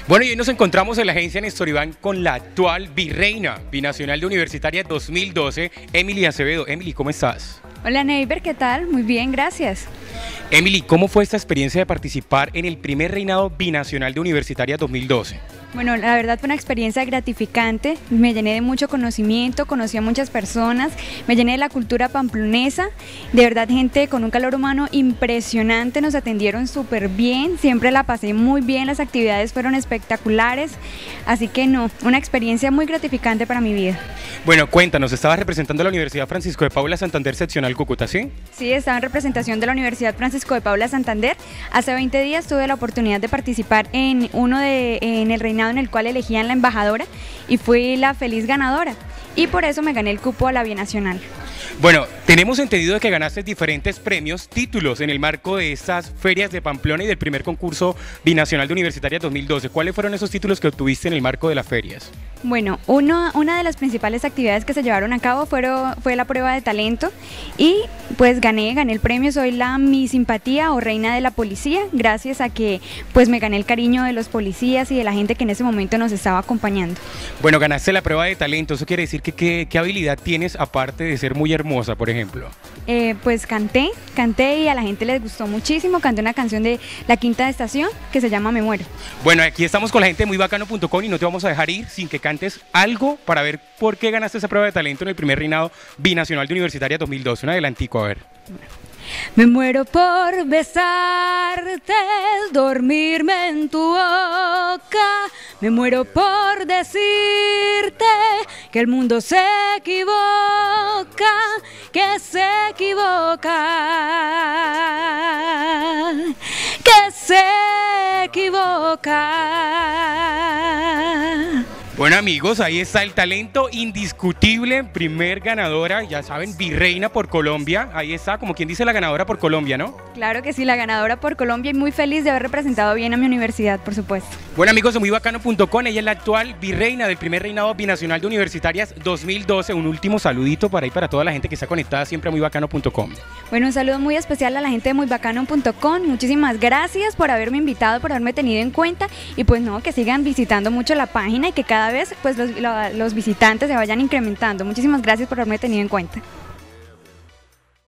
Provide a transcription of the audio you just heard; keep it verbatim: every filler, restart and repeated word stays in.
Bueno, y hoy nos encontramos en la agencia Néstor Iván con la actual virreina binacional de Universitaria dos mil doce, Emily Acevedo. Emily, ¿cómo estás? Hola Neiber, ¿qué tal? Muy bien, gracias. Emily, ¿cómo fue esta experiencia de participar en el primer reinado binacional de Universitaria dos mil doce? Bueno, la verdad fue una experiencia gratificante, me llené de mucho conocimiento, conocí a muchas personas, me llené de la cultura pamplonesa, de verdad gente con un calor humano impresionante, nos atendieron súper bien, siempre la pasé muy bien, las actividades fueron espectaculares, así que no, una experiencia muy gratificante para mi vida. Bueno, cuéntanos, estabas representando a la Universidad Francisco de Paula Santander Seccional Cúcuta, ¿sí? Sí, estaba en representación de la Universidad Francisco de Paula Santander. Hace veinte días tuve la oportunidad de participar en uno de en el reinado en el cual elegían la embajadora y fui la feliz ganadora y por eso me gané el cupo a la binacional. Bueno, tenemos entendido de que ganaste diferentes premios, títulos en el marco de estas ferias de Pamplona y del primer concurso binacional de Universitaria dos mil doce. ¿Cuáles fueron esos títulos que obtuviste en el marco de las ferias? Bueno, uno, una de las principales actividades que se llevaron a cabo fueron, fue la prueba de talento y pues gané, gané el premio, soy la mi simpatía o reina de la policía, gracias a que pues me gané el cariño de los policías y de la gente que en ese momento nos estaba acompañando. Bueno, ganaste la prueba de talento, eso quiere decir que qué, qué habilidad tienes aparte de ser muy hermosa, por ejemplo. Eh, pues canté, canté y a la gente les gustó muchísimo, canté una canción de La Quinta Estación que se llama Me Muero. Bueno, aquí estamos con la gente de muy bacano punto com y no te vamos a dejar ir sin que cantes algo para ver por qué ganaste esa prueba de talento en el primer reinado binacional de Universitaria dos mil doce. Un adelantico, a ver. Me muero por besarte, dormirme en tu boca. Me muero por decirte que el mundo se equivoca, que se equivoca, que se equivoca. Bueno amigos, ahí está el talento indiscutible, primer ganadora, ya saben, virreina por Colombia, ahí está, como quien dice la ganadora por Colombia, ¿no? Claro que sí, la ganadora por Colombia y muy feliz de haber representado bien a mi universidad, por supuesto. Bueno amigos de muy bacano punto com, ella es la actual virreina del primer reinado binacional de Universitarias dos mil doce, un último saludito para ahí para toda la gente que está conectada siempre a muy bacano punto com. Bueno, un saludo muy especial a la gente de muy bacano punto com, muchísimas gracias por haberme invitado, por haberme tenido en cuenta y pues no, que sigan visitando mucho la página y que cada vez pues los, los visitantes se vayan incrementando. Muchísimas gracias por haberme tenido en cuenta.